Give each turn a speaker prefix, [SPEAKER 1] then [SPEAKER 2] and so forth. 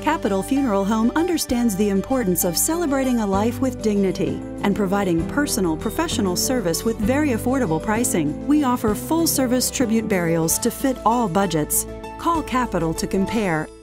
[SPEAKER 1] Capital Funeral Home understands the importance of celebrating a life with dignity and providing personal, professional service with very affordable pricing. We offer full-service tribute burials to fit all budgets. Call Capital to compare